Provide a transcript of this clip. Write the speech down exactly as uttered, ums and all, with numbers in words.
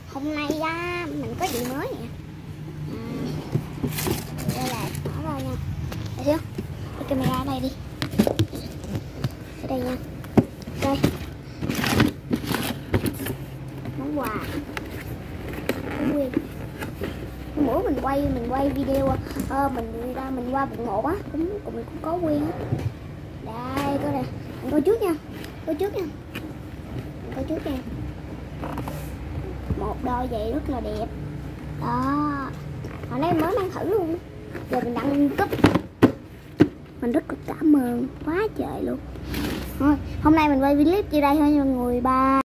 hôm nay á mình có gì mới nè. À, đây là mở ra nha. Thấy chưa? Cái camera ở đây đi. Ở đây nha. Đây. Món quà. Nguyên. Mỗi mình quay mình quay video uh, mình ra mình qua bậc một á cũng cũng cũng có Quyên á. Đây coi nè, mình coi trước nha, coi trước nha, mình coi trước nha. Một đôi giày rất là đẹp đó, hồi nãy mới mang thử luôn, giờ mình đăng cúp, mình rất là cảm ơn quá trời luôn. Thôi hôm nay mình quay clip chia đây thôi nha mọi người, bye.